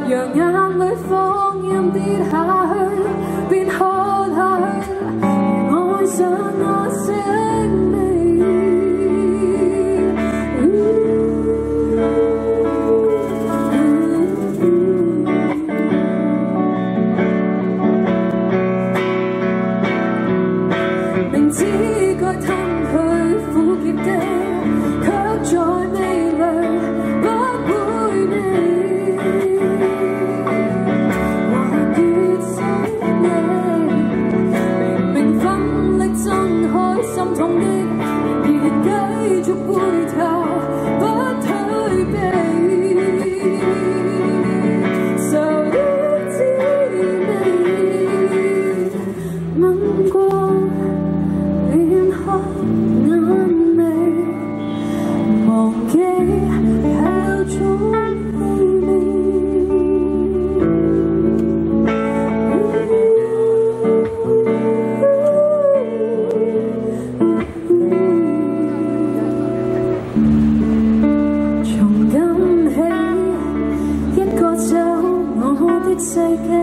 讓眼淚放任跌下去，便喝下去，如愛上那些味。明知該吞去苦澀的，卻在味裏不會膩，還越想你。明明奮力掙開心痛的，仍然繼續回頭不退避，受的滋味，吻過臉紅眼眉，忘記係有種氣味。從今起，一個走我的世界。